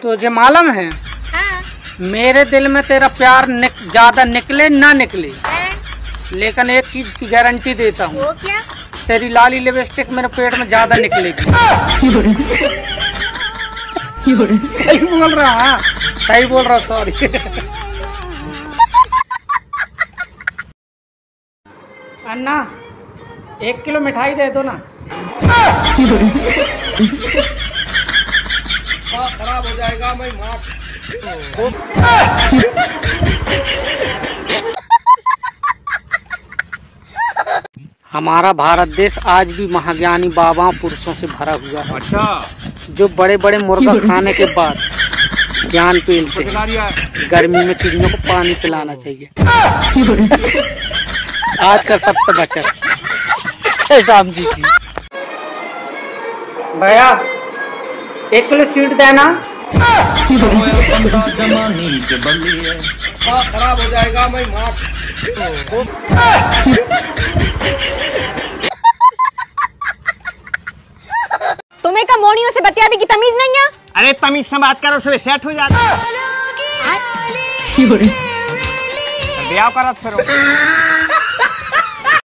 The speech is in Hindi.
तुझे मालूम है? हाँ। मेरे दिल में तेरा प्यार ज्यादा निकले ना निकले, लेकिन एक चीज की गारंटी देता हूँ। वो क्या? तेरी लाली लिपस्टिक मेरे पेट में ज्यादा निकलेगी। सही बोल रहा, हाँ सही बोल रहा, सॉरी। अन्ना 1 किलो मिठाई दे दो ना। खराब हो जाएगा, मैं माफ। हमारा भारत देश आज भी महाज्ञानी बाबाओं पुरुषों से भरा हुआ है। अच्छा। जो बड़े बड़े मुर्गा खाने के बाद ज्ञान पेलते हैं। गर्मी में चिड़ियों को पानी पिलाना चाहिए। आज का सबसे बचा राम जी की। भैया 1 किलो स्वीट देना। खराब हो जाएगा, मैं माफ। तुम्हें का मोनियों से बतियाने की तमीज नहीं है? अरे तमीज से बात करो, उससे सेट हो जाता। ब्याह करत फिर